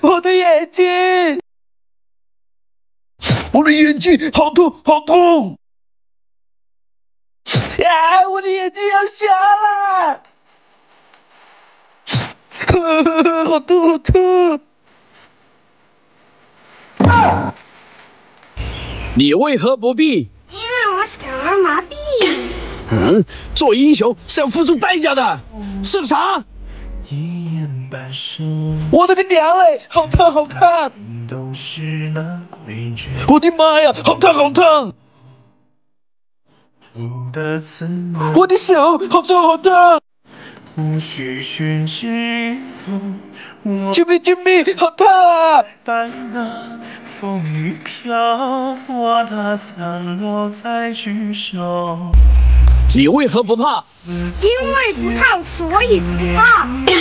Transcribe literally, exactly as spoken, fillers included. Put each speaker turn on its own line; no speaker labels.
我的眼睛，我的眼睛，好痛，好痛！呀，我的眼睛要瞎了！呵呵呵，好痛，好痛！啊！
你为何不避？
因为我小儿麻痹。
嗯，做英雄是要付出代价的。是啥？
一眼半生，
我的个娘嘞！好烫，好烫！
都是那规矩。
我的妈呀，好烫，好烫！
不得自问，
我的手，好烫，好烫！
无需寻知我
救命，救命，好烫啊！
白的风雨飘，我的残落在举手。
你为何不怕？
因为不怕，所以不怕。